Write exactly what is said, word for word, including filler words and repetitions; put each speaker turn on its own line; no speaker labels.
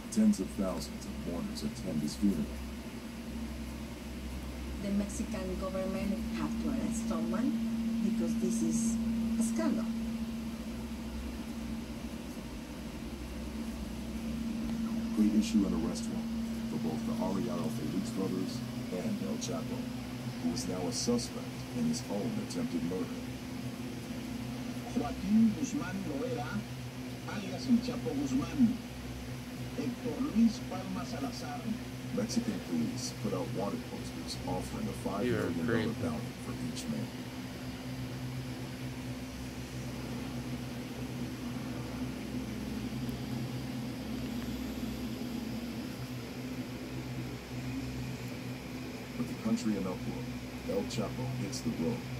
Tens of thousands of mourners attend his funeral.
The Mexican government have to arrest someone because this is a scandal.
They issue an arrest warrant for both the Arellano Felix brothers and El Chapo, who is now a suspect in his own attempted murder.
Joaquín Guzmán Loera, alias El Chapo Guzmán. Héctor Luis Palma Salazar.
Mexican police put out wanted posters offering a five million dollar bounty for each man. With the country in uproar, El Chapo hits the road.